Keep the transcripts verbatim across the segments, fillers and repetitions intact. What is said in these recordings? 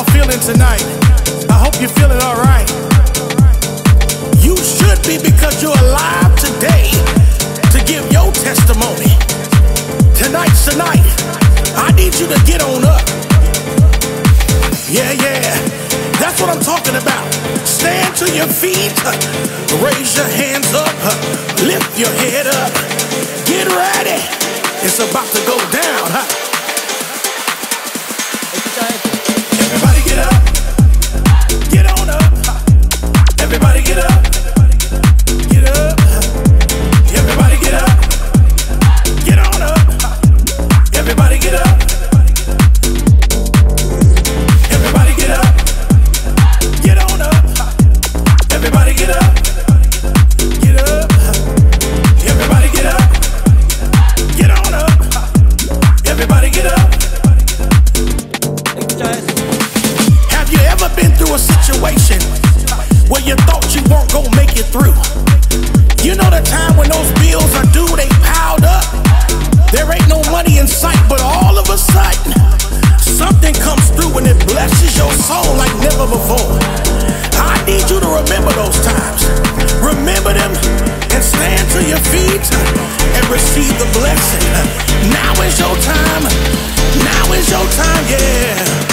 y'all feeling tonight? I hope you're feeling all right. You should be, because you're alive today to give your testimony. Tonight's the night. I need you to get on up. Yeah, yeah, that's what I'm talking about. Stand to your feet, raise your hands up, lift your head up. Get ready, it's about to go down, huh? Everybody get up, get on up. Everybody get up, get up. Everybody get up, get on up. Everybody get up. Everybody get up, get on up. Everybody get up, get up. Everybody get up, get on up. Everybody get up. Have you ever been through a situation where you thought you weren't gonna make it through? You know the time when those bills are due, they piled up. There ain't no money in sight, but all of a sudden something comes through and it blesses your soul like never before. I need you to remember those times. Remember them and stand to your feet and receive the blessing. Now is your time. Now is your time, yeah.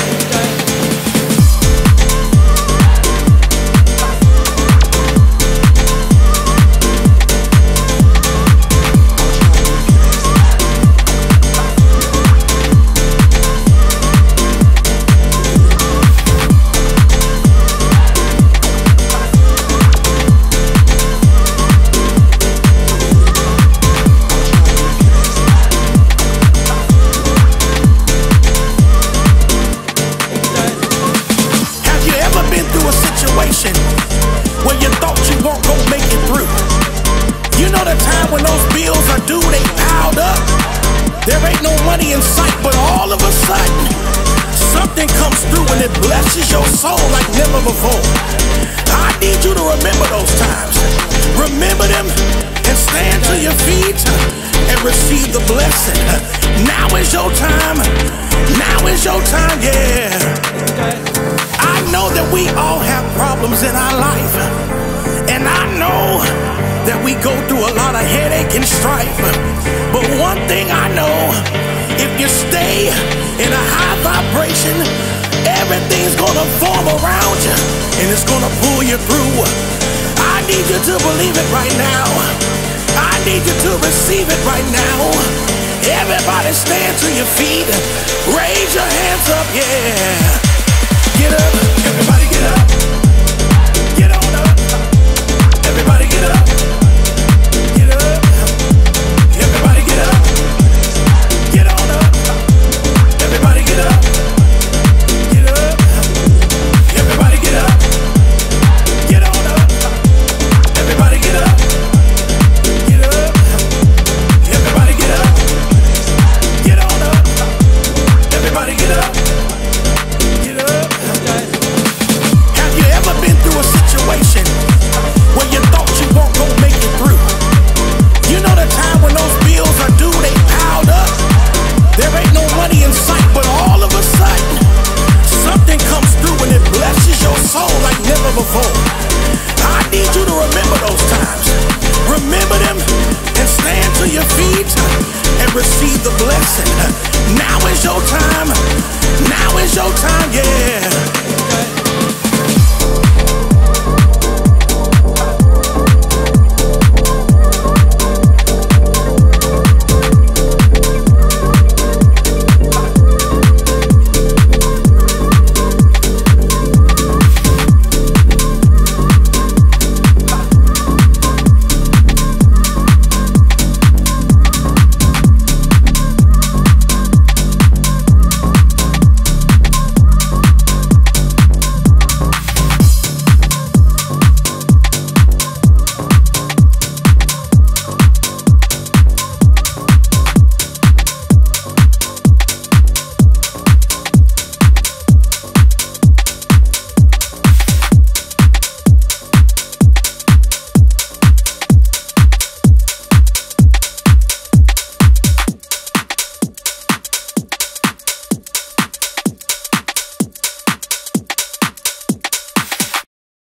Where you thought you weren't gonna make it through? You know the time when those bills are due, they piled up. There ain't no money in sight, but all of a sudden something comes through and it blesses your soul like never before. I need you to remember those times. Remember them and stand to your feet and receive the blessing. Now is your time. Now is your time, yeah. I know that we all have problems in our life, and I know that we go through a lot of headache and strife. But one thing I know, if you stay in a high vibration, everything's gonna form around you and it's gonna pull you through. I need you to believe it right now. I need you to receive it right now. Everybody stand to your feet, raise your hands up, yeah.